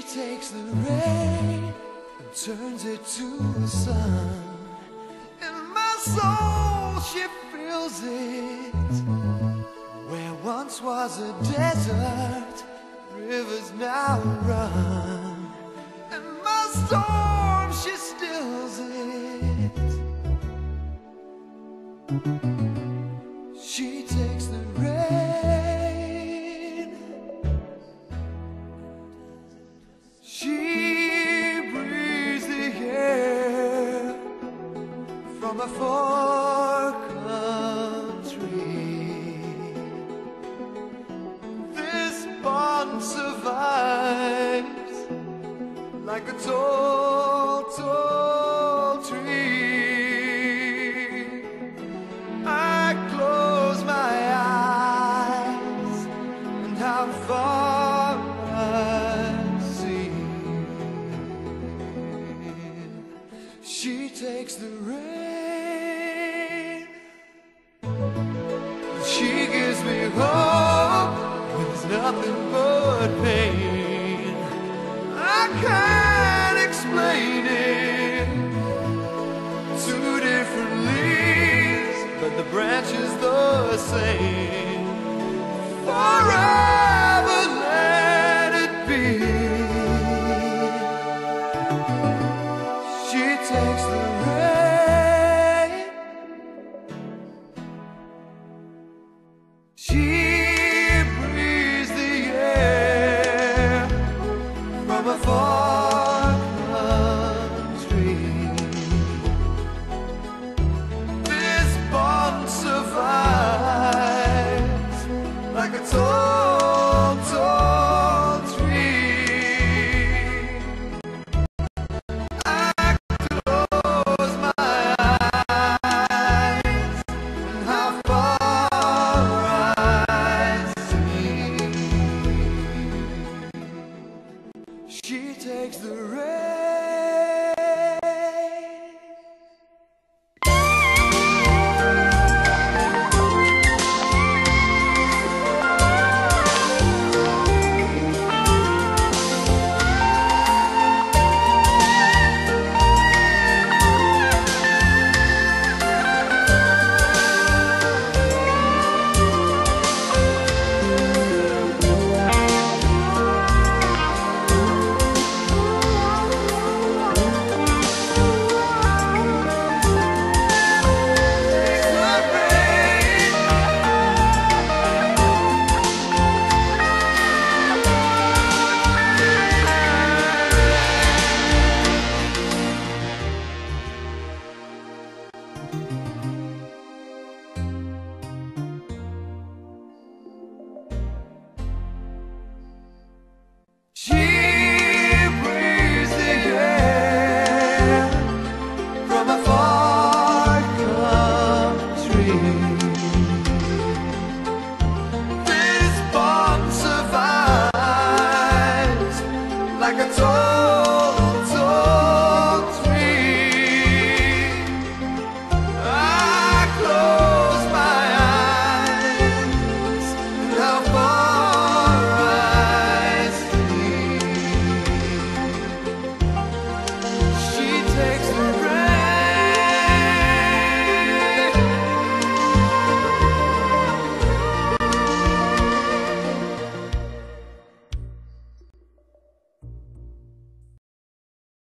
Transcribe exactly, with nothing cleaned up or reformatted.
She takes the rain and turns it to the sun. In my soul she feels it. Where once was a desert, rivers now run. In my storm she stills it. She takes the rain. She breathes the air from a far country. This bond survives like a tall, tall tree. I close my eyes and how far I see. She takes the rain. She gives me hope when there's nothing but pain. I can't explain it. Two different leaves, but the branch is the same.